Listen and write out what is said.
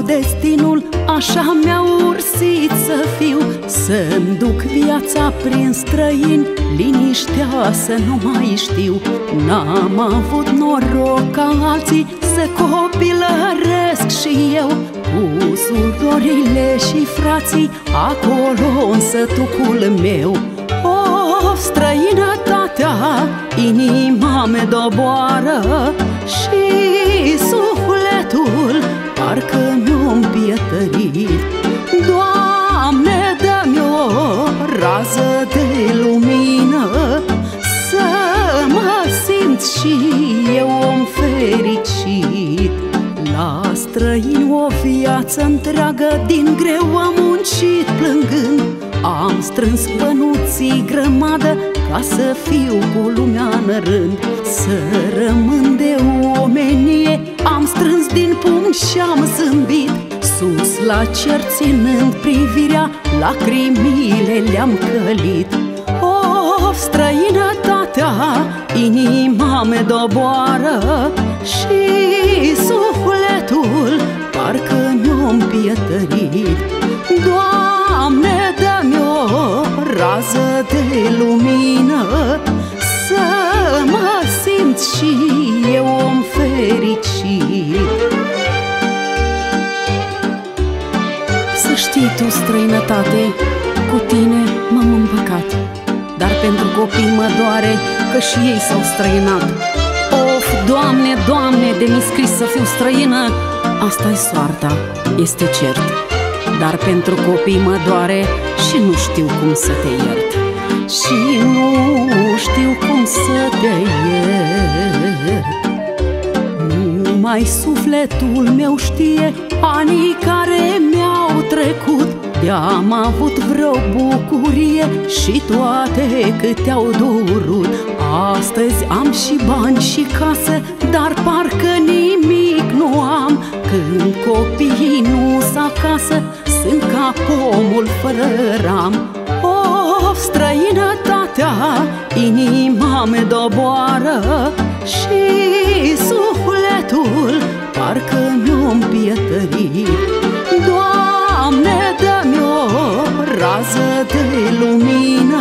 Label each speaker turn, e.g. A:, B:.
A: destinul așa mi-a ursit să fiu, să-mi duc viața prin străini, liniștea să nu mai știu. N-am avut noroc ca alții să copilăresc și eu, cu surorile și frații acolo în sătucul meu. Of, străinătatea, inima me doboară și sufletul parcă mi-o împietărit. Doamne, dă-mi o rază de lumină, să mă simt și eu om fericit. La străin o viață întreagă din greu am muncit plângând, am strâns bănuții grămadă ca să fiu cu lumea în rând. Să rămân de omenie am strâns din pumni și-am zâmbit, sus la cer ținând privirea, lacrimile le-am călit. Of, străinătatea, inima me doboară și sufletul parcă mi-o împietărit. Doamne, dă-mi o rază de lumină, să mă simt și eu om fericit. Să știi tu, străinătate, cu tine m-am împăcat, dar pentru copii mă doare că și ei s-au străinat. Of, Doamne, Doamne, de mi scris să fiu străină, asta-i soarta, este cert. Dar pentru copii mă doare și nu știu cum să te iert. Și nu știu cum să te iert. Numai sufletul meu știe anii care mi-au trecut, de-am avut vreo bucurie și toate câte au durut. Astăzi am și bani și casă, dar parcă nimic nu am. Când copiii nu-s acasă, sunt ca pomul fără ram. Of, străinătatea, inima me doboară și sufletul parcă mi-o împietărit. Doamne, dă-mi o rază de lumină,